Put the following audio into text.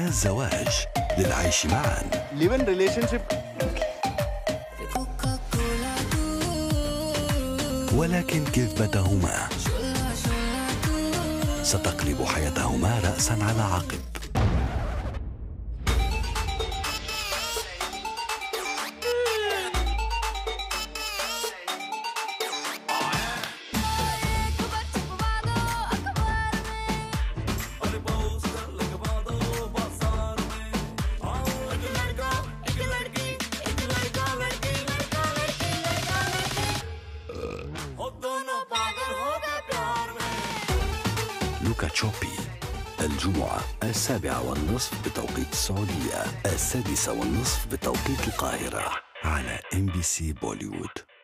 الزواج للعيش معا. live in relationship. ولكن كذبتهما ستقلب حياتهما رأسا على عقب. لوكا تشوبي الجمعة 7:30 بتوقيت السعودية، 6:30 بتوقيت القاهرة على MBC بوليوود.